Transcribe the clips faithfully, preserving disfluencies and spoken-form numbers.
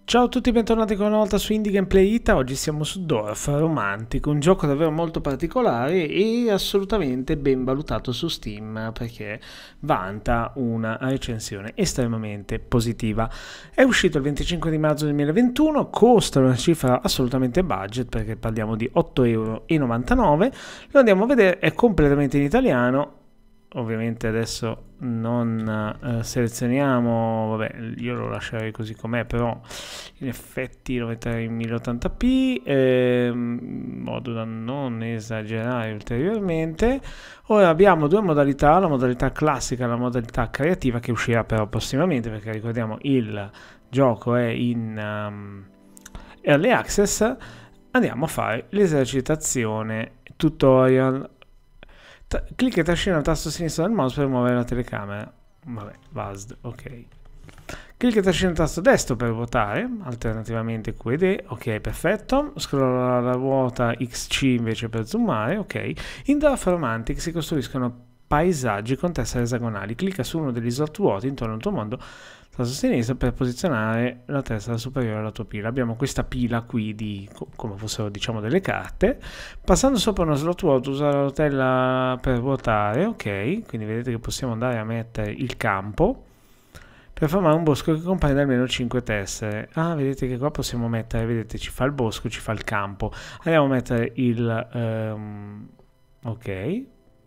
Ciao a tutti, bentornati ancora una volta su Indie Gameplay Ita. Oggi siamo su Dwarf Romantic, un gioco davvero molto particolare e assolutamente ben valutato su Steam perché vanta una recensione estremamente positiva. È uscito il venticinque di marzo duemilaventuno, costa una cifra assolutamente budget perché parliamo di otto virgola novantanove euro. Lo andiamo a vedere, è completamente in italiano. Ovviamente adesso non uh, selezioniamo, vabbè, io lo lascerei così com'è, però in effetti lo metterei in mille ottanta p, eh, in modo da non esagerare ulteriormente. Ora abbiamo due modalità, la modalità classica e la modalità creativa, che uscirà però prossimamente, perché ricordiamo il gioco è in um, Early Access. Andiamo a fare l'esercitazione tutorial. Clicca e trascina il tasto sinistro del mouse per muovere la telecamera. Vabbè, V A S D, ok. Clicca e trascina il tasto destro per votare, alternativamente Q ed E, ok, perfetto. Scrolla la ruota X C invece per zoomare, ok. In Dwarf Romantic si costruiscono paesaggi con tessere esagonali. Clicca su uno degli slot vuoti intorno al tuo mondo, tasto sinistro, per posizionare la tessera superiore alla tua pila. Abbiamo questa pila qui di, come fossero diciamo delle carte. Passando sopra uno slot vuoto, usa la rotella per vuotare, ok. Quindi vedete che possiamo andare a mettere il campo per formare un bosco che comprende almeno cinque tessere. Ah, vedete che qua possiamo mettere, vedete, ci fa il bosco, ci fa il campo. Andiamo a mettere il um, ok,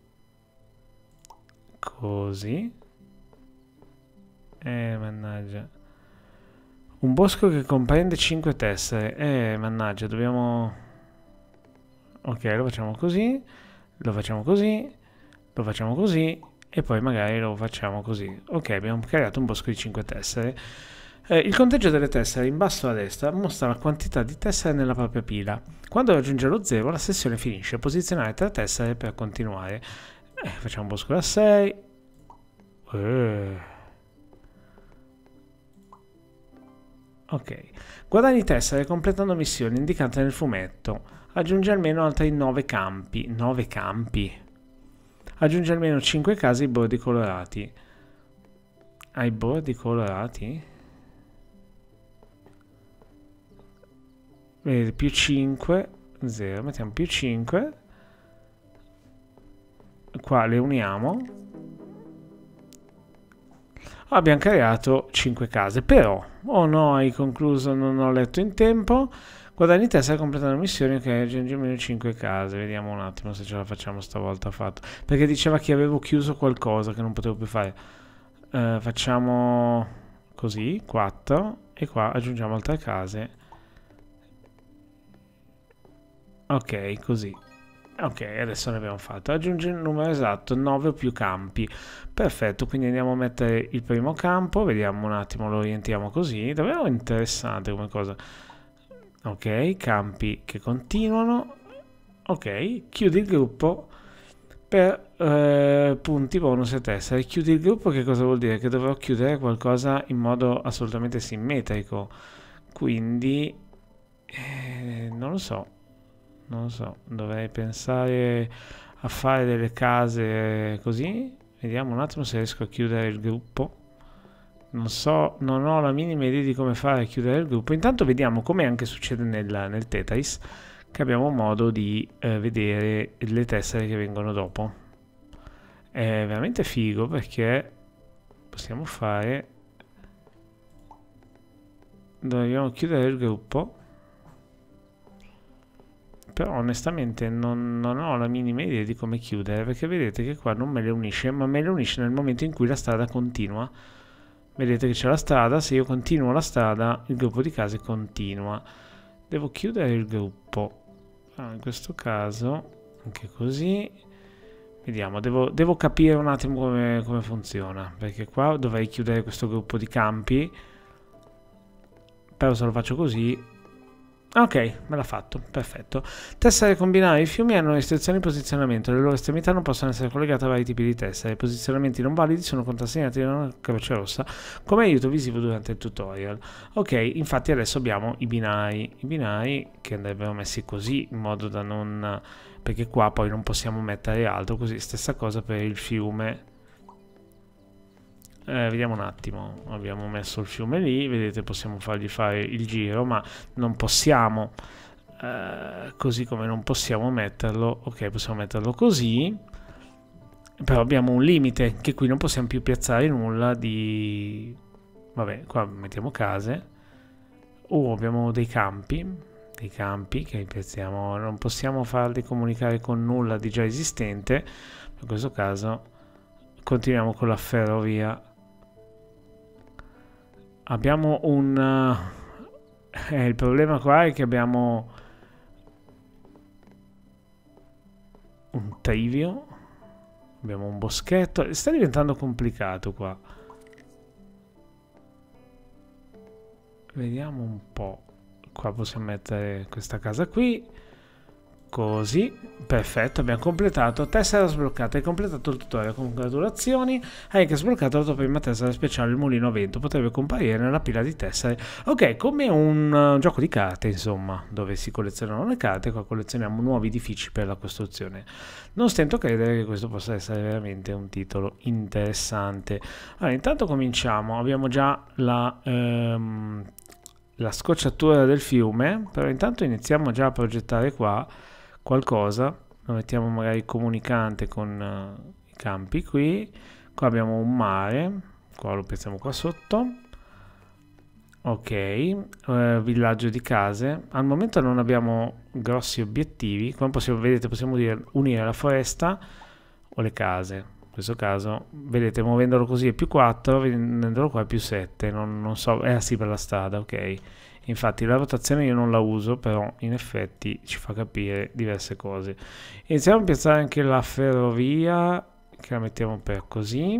così. Eh, mannaggia. Un bosco che comprende cinque tessere. Eh, mannaggia, dobbiamo... Ok, lo facciamo così, lo facciamo così, lo facciamo così e poi magari lo facciamo così. Ok, abbiamo creato un bosco di cinque tessere. Eh, il conteggio delle tessere in basso a destra mostra la quantità di tessere nella propria pila. Quando raggiunge lo zero la sessione finisce. Posizionare tre tessere per continuare. Eh, facciamo un bosco da sei. Eh... Ok, guadagni tessere completando missioni indicate nel fumetto. Aggiunge almeno altri nove campi. nove campi. Aggiunge almeno cinque case ai bordi colorati. Ai bordi colorati? Vedete, più cinque, zero, mettiamo più cinque. Qua le uniamo. Abbiamo creato cinque case, però, oh no, hai concluso, non ho letto in tempo. Guadagni tessere completando missioni, ok, aggiungi almeno cinque case. Vediamo un attimo se ce la facciamo stavolta fatto. Perché diceva che avevo chiuso qualcosa che non potevo più fare. Uh, facciamo così, quattro, e qua aggiungiamo altre case. Ok, così. Ok, adesso ne abbiamo fatto. Aggiungi il numero esatto, nove o più campi. Perfetto, quindi andiamo a mettere il primo campo, vediamo un attimo, lo orientiamo così. Davvero interessante come cosa. Ok, campi che continuano. Ok, chiudi il gruppo per eh, punti bonus e tessere. Chiudi il gruppo, che cosa vuol dire? Che dovrò chiudere qualcosa in modo assolutamente simmetrico. Quindi, eh, non lo so. Non lo so, dovrei pensare a fare delle case così. Vediamo un attimo se riesco a chiudere il gruppo. Non so, non ho la minima idea di come fare a chiudere il gruppo. Intanto vediamo, come anche succede nel, nel Tetris, che abbiamo modo di eh, vedere le tessere che vengono dopo. È veramente figo perché possiamo fare... Dobbiamo chiudere il gruppo. Però onestamente non, non ho la minima idea di come chiudere, perché vedete che qua non me le unisce, ma me le unisce nel momento in cui la strada continua. Vedete che c'è la strada, se io continuo la strada il gruppo di case continua. Devo chiudere il gruppo, ah, in questo caso anche così. Vediamo, devo, devo capire un attimo come, come funziona, perché qua dovrei chiudere questo gruppo di campi, però se lo faccio così... Ok, me l'ha fatto, perfetto. Tessere combinare. I fiumi hanno restrizioni di posizionamento, le loro estremità non possono essere collegate a vari tipi di tessere. I posizionamenti non validi sono contrassegnati da una croce rossa come aiuto visivo durante il tutorial. Ok, infatti adesso abbiamo i binari, i binari che andrebbero messi così, in modo da non... perché qua poi non possiamo mettere altro, così stessa cosa per il fiume. Eh, vediamo un attimo, abbiamo messo il fiume lì, vedete possiamo fargli fare il giro, ma non possiamo, eh, così come non possiamo metterlo, ok possiamo metterlo così, però abbiamo un limite, che qui non possiamo più piazzare nulla di... Vabbè, qua mettiamo case, oh abbiamo dei campi, dei campi che piazziamo, non possiamo farli comunicare con nulla di già esistente, in questo caso continuiamo con la ferrovia. Abbiamo un... Uh, eh, il problema qua è che abbiamo un trivio, abbiamo un boschetto, sta diventando complicato qua. Vediamo un po', qua possiamo mettere questa casa qui, così, perfetto, abbiamo completato, tessera sbloccata, hai completato il tutorial, congratulazioni, hai anche sbloccato la tua prima tessera speciale, il mulino a vento, potrebbe comparire nella pila di tessere, ok, come un uh, gioco di carte insomma, dove si collezionano le carte, qua collezioniamo nuovi edifici per la costruzione, non stento a credere che questo possa essere veramente un titolo interessante. Allora, intanto cominciamo, abbiamo già la... Um, la scocciatura del fiume, però intanto iniziamo già a progettare qua qualcosa, lo mettiamo magari comunicante con uh, i campi qui, qua abbiamo un mare, qua lo piazziamo qua sotto, ok, uh, villaggio di case, al momento non abbiamo grossi obiettivi, come possiamo, vedete possiamo dire, unire la foresta o le case, in questo caso vedete muovendolo così è più quattro, vedendolo qua è più sette, non, non so, è eh, sì per la strada, ok. Infatti la rotazione io non la uso, però in effetti ci fa capire diverse cose. Iniziamo a piazzare anche la ferrovia, che la mettiamo per così.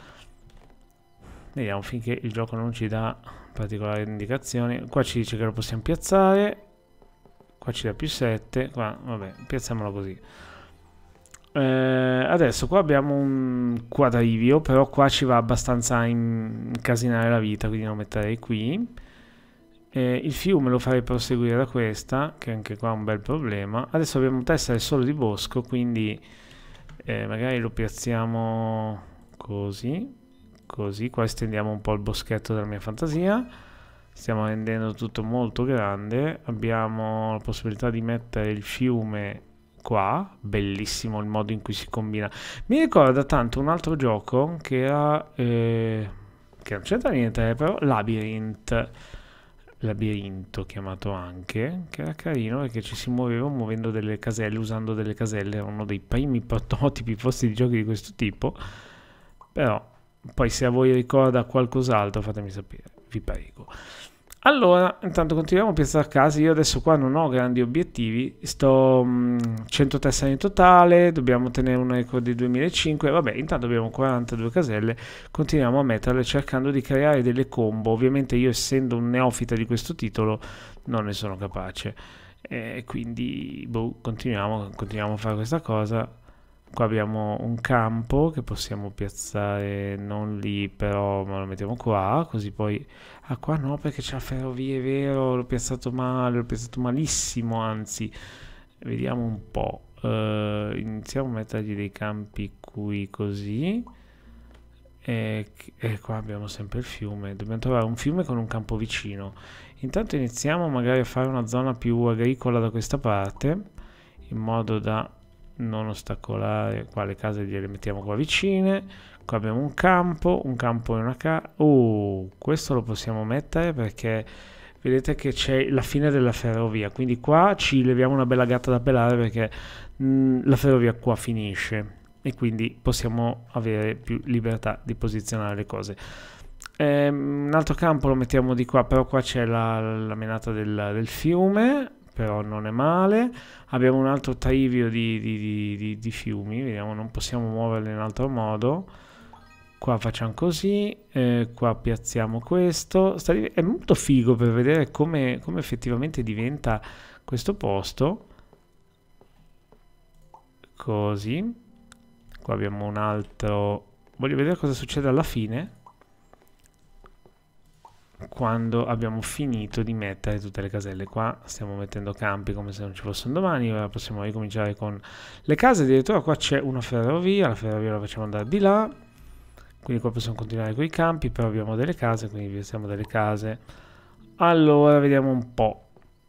Vediamo finché il gioco non ci dà particolari indicazioni. Qua ci dice che lo possiamo piazzare, qua ci dà più sette, qua vabbè, piazziamolo così. Eh, adesso qua abbiamo un quadrivio, però qua ci va abbastanza a incasinare la vita, quindi lo metterei qui. Eh, il fiume lo farei proseguire da questa, che anche qua è un bel problema. Adesso abbiamo un tessere solo di bosco, quindi eh, magari lo piazziamo così, così, qua estendiamo un po' il boschetto della mia fantasia. Stiamo rendendo tutto molto grande, abbiamo la possibilità di mettere il fiume qua, bellissimo il modo in cui si combina. Mi ricorda tanto un altro gioco che era, eh, che non c'entra niente, però Labyrinth. Labirinto chiamato anche, che era carino perché ci si muoveva muovendo delle caselle, usando delle caselle, era uno dei primi prototipi forse di giochi di questo tipo, però poi se a voi ricorda qualcos'altro fatemi sapere, vi prego. Allora, intanto continuiamo a piazzare case, io adesso qua non ho grandi obiettivi, sto mh, cento tessere in totale, dobbiamo tenere un record di duemilacinque, vabbè, intanto abbiamo quarantadue caselle, continuiamo a metterle cercando di creare delle combo, ovviamente io essendo un neofita di questo titolo non ne sono capace, e quindi boh, continuiamo, continuiamo a fare questa cosa. Qua abbiamo un campo che possiamo piazzare non lì, però ma lo mettiamo qua, così poi... Ah, qua no, perché c'è la ferrovia, è vero, l'ho piazzato male, l'ho piazzato malissimo, anzi. Vediamo un po'. Uh, iniziamo a mettergli dei campi qui, così. E, e qua abbiamo sempre il fiume. Dobbiamo trovare un fiume con un campo vicino. Intanto iniziamo magari a fare una zona più agricola da questa parte, in modo da... non ostacolare, qua le case gliele mettiamo qua vicine, qua abbiamo un campo, un campo e una casa, oh, questo lo possiamo mettere perché vedete che c'è la fine della ferrovia, quindi qua ci leviamo una bella gatta da pelare perché mh, la ferrovia qua finisce e quindi possiamo avere più libertà di posizionare le cose. Ehm, un altro campo lo mettiamo di qua, però qua c'è la, la menata del, del fiume, però non è male. Abbiamo un altro trivio di, di, di, di, di fiumi, vediamo, non possiamo muoverli in altro modo. Qua facciamo così, eh, qua piazziamo questo. Sta, è molto figo per vedere come, come effettivamente diventa questo posto. Così. Qua abbiamo un altro... Voglio vedere cosa succede alla fine, quando abbiamo finito di mettere tutte le caselle. Qua stiamo mettendo campi come se non ci fossero domani, ora possiamo ricominciare con le case. Addirittura qua c'è una ferrovia, la ferrovia la facciamo andare di là, quindi qua possiamo continuare con i campi, però abbiamo delle case, quindi piazziamo delle case. Allora, vediamo un po'.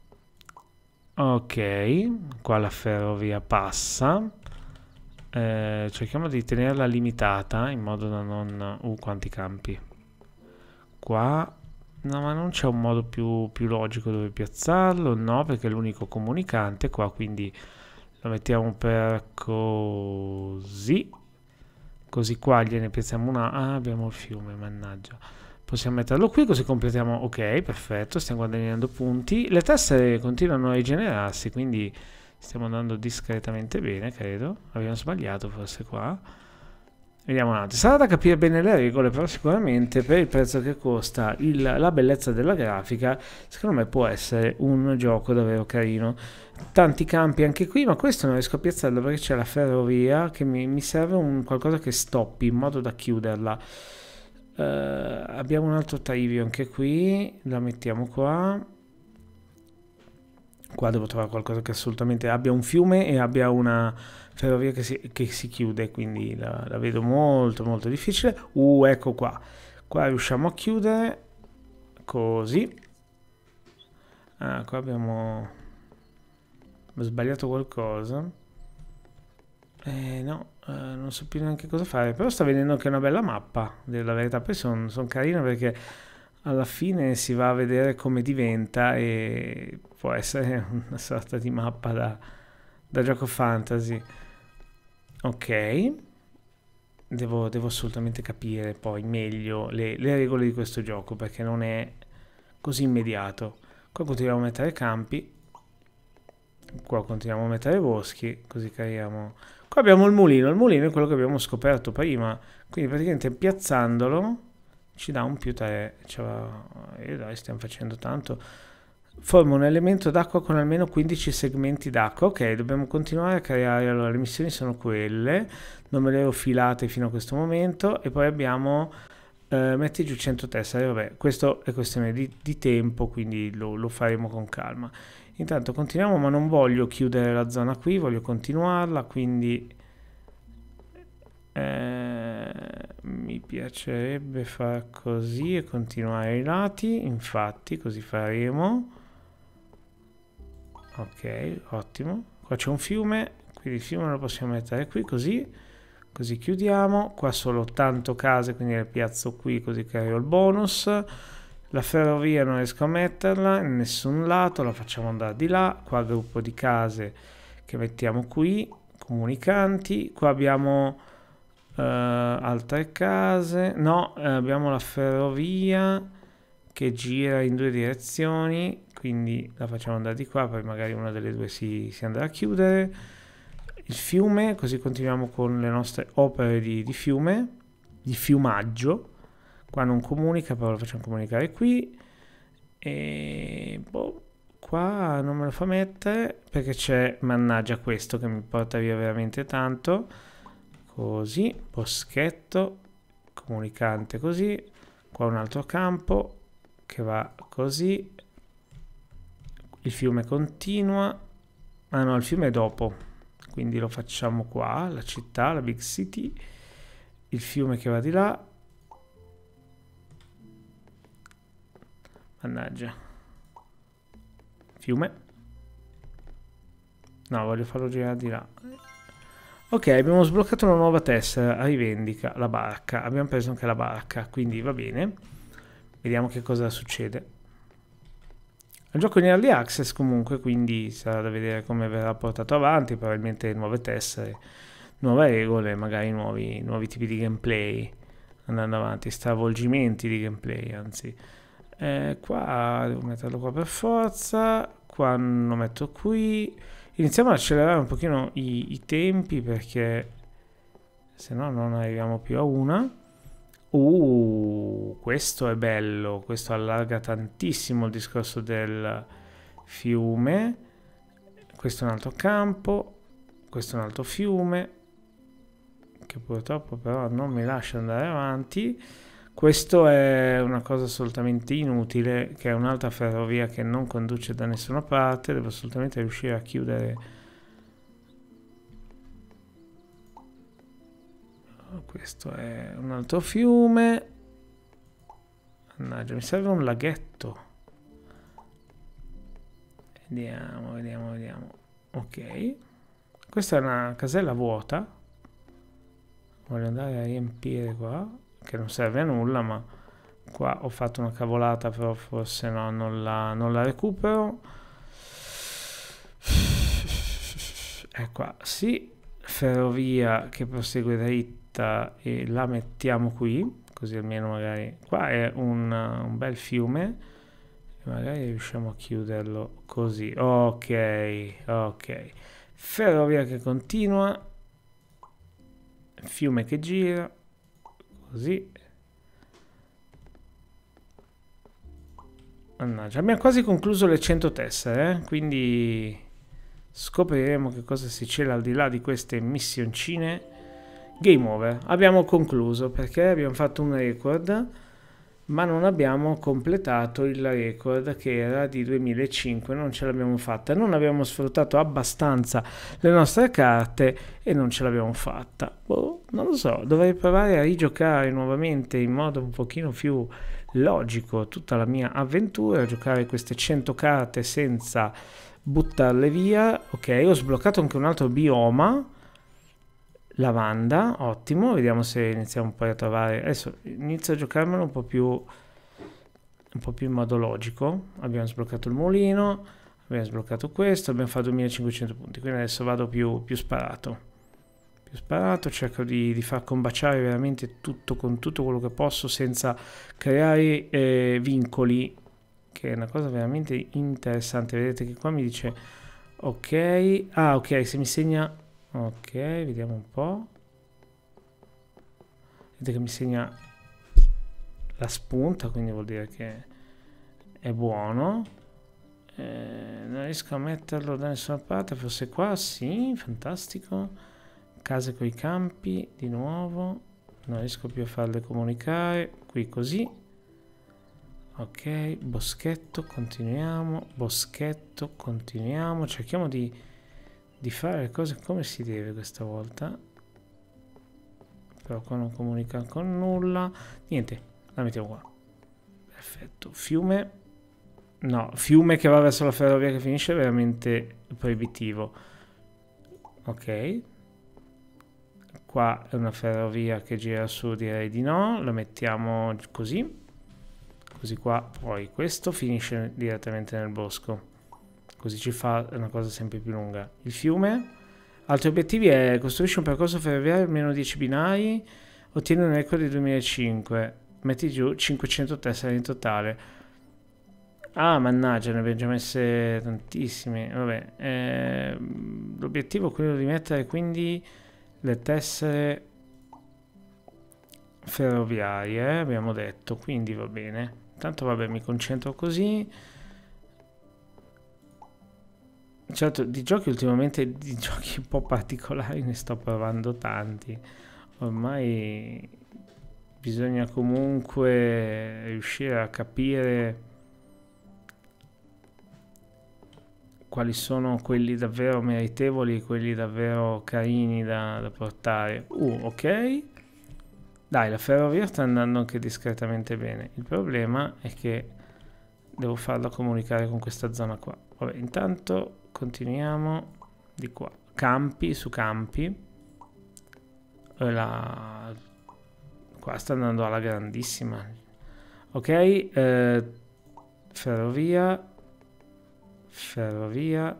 Ok, qua la ferrovia passa. Eh, cerchiamo di tenerla limitata in modo da non... Uh, quanti campi. Qua... No, ma non c'è un modo più, più logico dove piazzarlo? No, perché è l'unico comunicante qua, quindi lo mettiamo per così. Così qua gliene piazziamo una... Ah, abbiamo il fiume, mannaggia. Possiamo metterlo qui, così completiamo... Ok, perfetto, stiamo guadagnando punti. Le tessere continuano a rigenerarsi, quindi stiamo andando discretamente bene, credo. Abbiamo sbagliato forse qua. Vediamo un attimo. Sarà da capire bene le regole, però sicuramente per il prezzo che costa, il, la bellezza della grafica, secondo me può essere un gioco davvero carino. Tanti campi anche qui, ma questo non riesco a piazzarlo perché c'è la ferrovia che mi, mi serve un qualcosa che stoppi in modo da chiuderla. Uh, abbiamo un altro Taivio anche qui, la mettiamo qua. Qua devo trovare qualcosa che assolutamente abbia un fiume e abbia una ferrovia che si, che si chiude, quindi la, la vedo molto molto difficile. Uh, ecco qua. Qua riusciamo a chiudere così. Ah, qua abbiamo, abbiamo sbagliato qualcosa. Eh, no, eh, non so più neanche cosa fare, però sta vedendo che è una bella mappa, della verità. Poi sono son carine perché alla fine si va a vedere come diventa e può essere una sorta di mappa da, da gioco fantasy. Ok, devo, devo assolutamente capire poi meglio le, le regole di questo gioco perché non è così immediato. Qua continuiamo a mettere campi, qua continuiamo a mettere boschi, così creiamo... Qua abbiamo il mulino, il mulino è quello che abbiamo scoperto prima, quindi praticamente piazzandolo ci dà un più tre, cioè, e dai, stiamo facendo tanto. Forma un elemento d'acqua con almeno quindici segmenti d'acqua. Ok, dobbiamo continuare a creare. Allora, le missioni sono quelle, non me le ero filate fino a questo momento. E poi abbiamo eh, metti giù cento tessere. Vabbè, questo è questione di, di tempo, quindi lo, lo faremo con calma. Intanto continuiamo, ma non voglio chiudere la zona qui, voglio continuarla, quindi eh, mi piacerebbe far così e continuare ai lati, infatti così faremo. Ok, ottimo. Qua c'è un fiume, quindi il fiume lo possiamo mettere qui, così. Così chiudiamo. Qua solo tanto case, quindi le piazzo qui, così creo il bonus. La ferrovia non riesco a metterla in nessun lato, la facciamo andare di là. Qua gruppo di case che mettiamo qui, comunicanti. Qua abbiamo uh, altre case. No, eh, abbiamo la ferrovia che gira in due direzioni, quindi la facciamo andare di qua, poi magari una delle due si, si andrà a chiudere. Il fiume, così continuiamo con le nostre opere di, di fiume, di fiumaggio. Qua non comunica, però lo facciamo comunicare qui. E boh, qua non me lo fa mettere perché c'è, mannaggia, questo che mi porta via veramente tanto. Così, boschetto, comunicante così. Qua un altro campo che va così. Il fiume continua. Ah no, il fiume è dopo. Quindi lo facciamo qua, la città, la big city. Il fiume che va di là. Mannaggia. Fiume. No, voglio farlo girare di là. Ok, abbiamo sbloccato una nuova tessera. Rivendica la barca. Abbiamo preso anche la barca, quindi va bene. Vediamo che cosa succede. Il gioco in early access comunque, quindi sarà da vedere come verrà portato avanti. Probabilmente nuove tessere, nuove regole, magari nuovi, nuovi tipi di gameplay andando avanti, stravolgimenti di gameplay, anzi. Eh, qua devo metterlo qua per forza, qua lo metto qui. Iniziamo ad accelerare un pochino i, i tempi perché se no non arriviamo più a una. Uh, questo è bello, questo allarga tantissimo il discorso del fiume. Questo è un altro campo, questo è un altro fiume che purtroppo però non mi lascia andare avanti. Questo è una cosa assolutamente inutile, che è un'altra ferrovia che non conduce da nessuna parte. Devo assolutamente riuscire a chiudere. questo è un altro fiume. Mannaggia, mi serve un laghetto. Vediamo, vediamo, vediamo. Ok. Questa è una casella vuota. Voglio andare a riempire qua, che non serve a nulla, ma qua ho fatto una cavolata, però forse no, non la, non la recupero. È qua, sì. Ferrovia che prosegue dritta e la mettiamo qui, così almeno magari qua è un, un bel fiume e magari riusciamo a chiuderlo così. Ok, ok. Ferrovia che continua, fiume che gira, così. Mannaggia, abbiamo quasi concluso le cento tessere, eh? Quindi scopriremo che cosa si cela al di là di queste missioncine. Game over, abbiamo concluso perché abbiamo fatto un record, ma non abbiamo completato il record che era di duemilacinque, non ce l'abbiamo fatta, non abbiamo sfruttato abbastanza le nostre carte e non ce l'abbiamo fatta. Boh, non lo so, dovrei provare a rigiocare nuovamente in modo un pochino più logico tutta la mia avventura, giocare queste cento carte senza buttarle via. Ok, ho sbloccato anche un altro bioma, lavanda, ottimo. Vediamo se iniziamo poi a trovare, adesso inizio a giocarmelo un po' più un po' più in modo logico. Abbiamo sbloccato il mulino, abbiamo sbloccato questo, abbiamo fatto duemilacinquecento punti, quindi adesso vado più, più sparato più sparato, cerco di, di far combaciare veramente tutto con tutto quello che posso senza creare eh, vincoli, che è una cosa veramente interessante. Vedete che qua mi dice ok, ah ok, se mi segna, ok, vediamo un po', vedete che mi segna la spunta, quindi vuol dire che è buono. Eh, non riesco a metterlo da nessuna parte, forse qua, sì, fantastico. Case coi campi, di nuovo, non riesco più a farle comunicare, qui così. Ok, boschetto, continuiamo, boschetto, continuiamo, cerchiamo di, di fare le cose come si deve questa volta. Però qua non comunica con nulla, niente, la mettiamo qua. Perfetto, fiume, no, fiume che va verso la ferrovia che finisce è veramente proibitivo. Ok. Qua è una ferrovia che gira su, direi di no, la mettiamo così. Così qua poi questo finisce direttamente nel bosco, così ci fa una cosa sempre più lunga. Il fiume, altri obiettivi è costruisci un percorso ferroviario almeno dieci binari, ottieni un record di duemilacinque, metti giù cinquecento tessere in totale. Ah, mannaggia, ne abbiamo già messe tantissime. Vabbè, eh, l'obiettivo è quello di mettere quindi le tessere ferroviarie, abbiamo detto, quindi va bene. Tanto vabbè, mi concentro così. Certo, di giochi ultimamente, di giochi un po' particolari ne sto provando tanti. Ormai bisogna comunque riuscire a capire quali sono quelli davvero meritevoli, quelli davvero carini da, da portare. Uh, ok. Dai, la ferrovia sta andando anche discretamente bene. Il problema è che devo farla comunicare con questa zona qua. Vabbè, intanto continuiamo di qua. Campi su campi. La... Qua sta andando alla grandissima. Ok, eh, ferrovia. Ferrovia.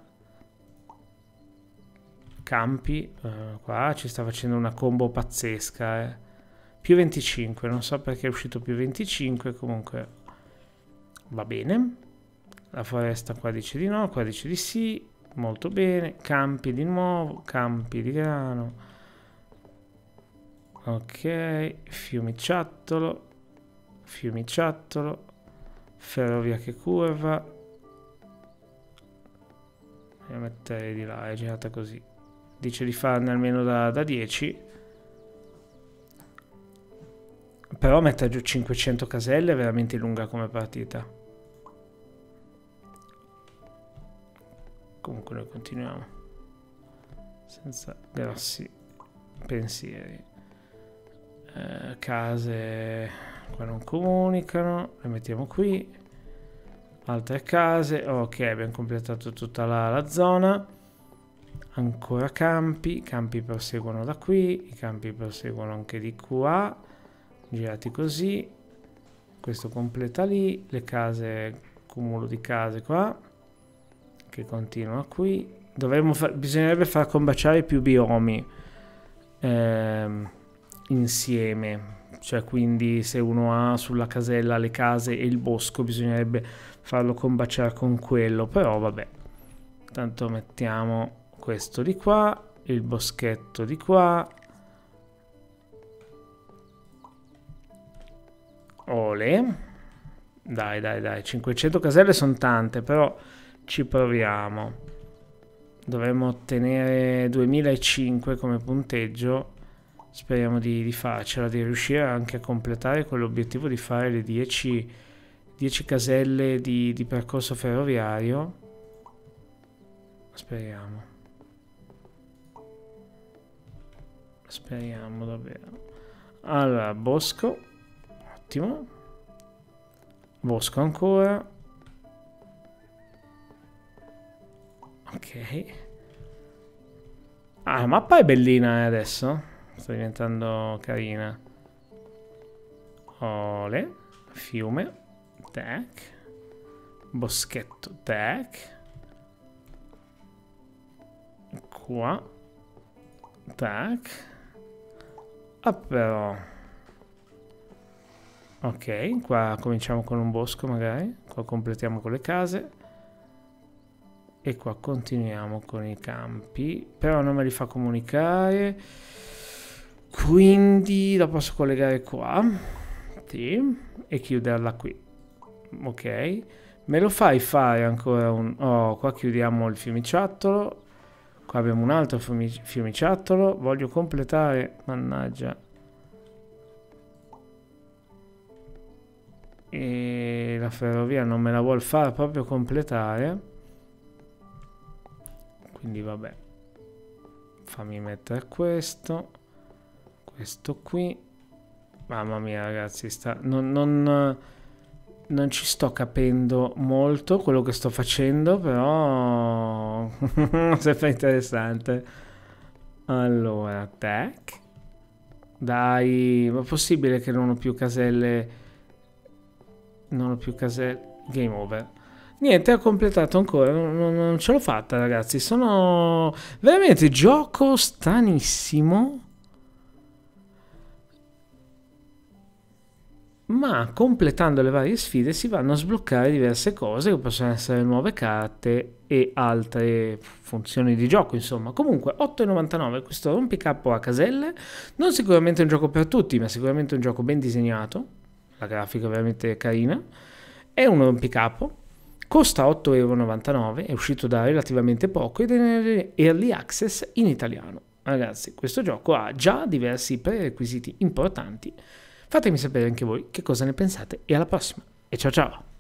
Campi. Eh, qua ci sta facendo una combo pazzesca, eh. Più venticinque, non so perché è uscito più venticinque, comunque va bene. La foresta qua dice di no, qua dice di sì, molto bene. Campi di nuovo, campi di grano. Ok, fiumiciattolo, fiumiciattolo, ferrovia che curva. Voglio mettere di là, è girata così. Dice di farne almeno da, da dieci. Però mettere giù cinquecento caselle è veramente lunga come partita. Comunque noi continuiamo senza grossi pensieri. eh, case qua non comunicano, le mettiamo qui, altre case, ok, abbiamo completato tutta la, la zona, ancora campi, i campi proseguono da qui, i campi proseguono anche di qua, girati così, questo completa lì, le case, cumulo di case qua, che continua qui, dovremmo fa bisognerebbe far combaciare più biomi ehm, insieme, cioè quindi se uno ha sulla casella le case e il bosco bisognerebbe farlo combaciare con quello, però vabbè, tanto mettiamo questo di qua, il boschetto di qua, ole, dai dai dai, cinquecento caselle sono tante, però ci proviamo, dovremmo ottenere duemilacinque come punteggio. Speriamo di, di farcela, di riuscire anche a completare quell'obiettivo di fare le dieci, dieci caselle di, di percorso ferroviario. Speriamo. Speriamo davvero. Allora, bosco. Ottimo. Bosco ancora. Ok. Ah, la mappa è bellina eh, adesso. Sta diventando carina. Ole. Fiume. Tac. Boschetto. Tac. Qua. Tac. Ah però. Ok. Qua cominciamo con un bosco magari. Qua completiamo con le case. E qua continuiamo con i campi. Però non me li fa comunicare. Quindi la posso collegare qua, sì, e chiuderla qui. Ok, me lo fai fare ancora un... Oh, qua chiudiamo il fiumiciattolo. Qua abbiamo un altro fiumiciattolo. Voglio completare, mannaggia. E la ferrovia non me la vuol far proprio completare. Quindi vabbè. Fammi mettere questo. Questo qui, mamma mia ragazzi, sta, non, non, non ci sto capendo molto quello che sto facendo, però sempre interessante. Allora, tac, dai, ma è possibile che non ho più caselle, non ho più caselle, game over. Niente, ho completato ancora, non, non ce l'ho fatta ragazzi, sono veramente gioco stranissimo. Ma completando le varie sfide si vanno a sbloccare diverse cose che possono essere nuove carte e altre funzioni di gioco, insomma. Comunque otto e novantanove, questo rompicapo a caselle, non sicuramente un gioco per tutti, ma sicuramente un gioco ben disegnato, la grafica è veramente carina, è un rompicapo, costa otto e novantanove euro, è uscito da relativamente poco ed è in early access in italiano. Ragazzi, questo gioco ha già diversi prerequisiti importanti. Fatemi sapere anche voi che cosa ne pensate e alla prossima. E ciao ciao!